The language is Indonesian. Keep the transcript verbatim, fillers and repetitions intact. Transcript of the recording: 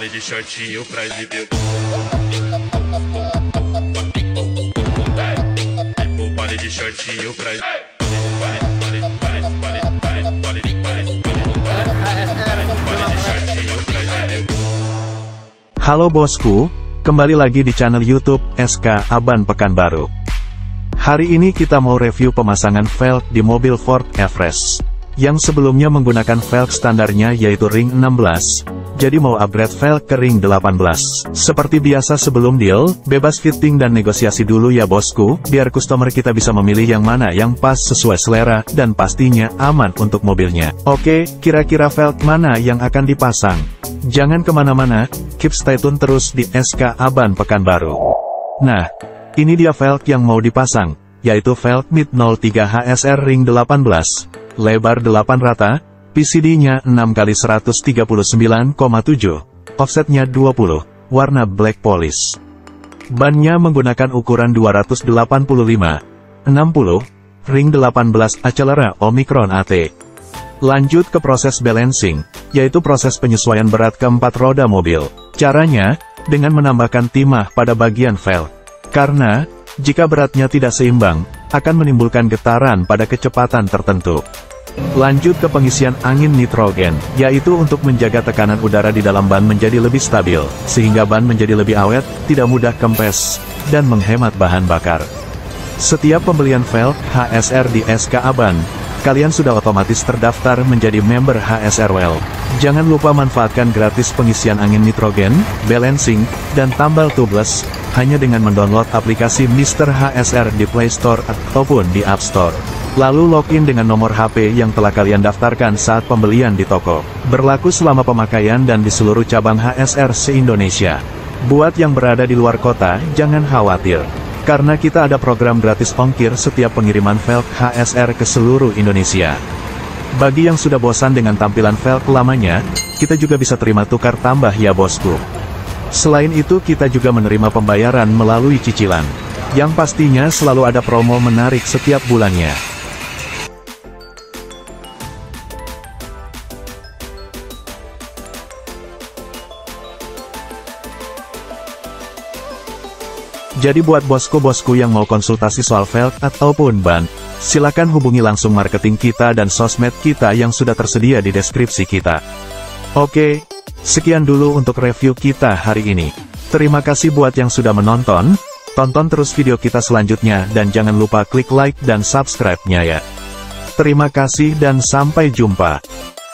vale de shortinho pra exibir. Tipo vale de shortinho pra exibir. Halo bosku, kembali lagi di channel YouTube S K Aban Pekanbaru. Hari ini kita mau review pemasangan velg di mobil Ford Everest, yang sebelumnya menggunakan velg standarnya yaitu ring enam belas, jadi mau upgrade velg ke ring delapan belas. Seperti biasa sebelum deal, bebas fitting dan negosiasi dulu ya bosku, biar customer kita bisa memilih yang mana yang pas sesuai selera, dan pastinya aman untuk mobilnya. Oke, kira-kira velg mana yang akan dipasang? Jangan kemana-mana, keep stay tune terus di S K Aban Pekanbaru. Nah, ini dia velg yang mau dipasang, yaitu velg mid nol tiga H S R ring delapan belas, lebar delapan rata, P C D-nya enam kali seratus tiga puluh sembilan koma tujuh, offsetnya dua puluh, warna black polish. Bannya menggunakan ukuran dua ratus delapan puluh lima enam puluh, ring delapan belas Accelera Omicron A T. Lanjut ke proses balancing, yaitu proses penyesuaian berat keempat roda mobil. Caranya, dengan menambahkan timah pada bagian velg. Karena, jika beratnya tidak seimbang, akan menimbulkan getaran pada kecepatan tertentu. Lanjut ke pengisian angin nitrogen, yaitu untuk menjaga tekanan udara di dalam ban menjadi lebih stabil, sehingga ban menjadi lebih awet, tidak mudah kempes, dan menghemat bahan bakar. Setiap pembelian velg H S R di S K Aban, kalian sudah otomatis terdaftar menjadi member H S R Well. Jangan lupa manfaatkan gratis pengisian angin nitrogen, balancing, dan tambal tubeless, hanya dengan mendownload aplikasi Mister H S R di Play Store ataupun di App Store. Lalu login dengan nomor H P yang telah kalian daftarkan saat pembelian di toko. Berlaku selama pemakaian dan di seluruh cabang H S R se-Indonesia. Buat yang berada di luar kota, jangan khawatir, karena kita ada program gratis ongkir setiap pengiriman velg H S R ke seluruh Indonesia. Bagi yang sudah bosan dengan tampilan velg lamanya, kita juga bisa terima tukar tambah ya bosku. Selain itu kita juga menerima pembayaran melalui cicilan, yang pastinya selalu ada promo menarik setiap bulannya. Jadi buat bosku-bosku yang mau konsultasi soal velg ataupun ban, silakan hubungi langsung marketing kita dan sosmed kita yang sudah tersedia di deskripsi kita. Oke, sekian dulu untuk review kita hari ini. Terima kasih buat yang sudah menonton, tonton terus video kita selanjutnya dan jangan lupa klik like dan subscribe-nya ya. Terima kasih dan sampai jumpa.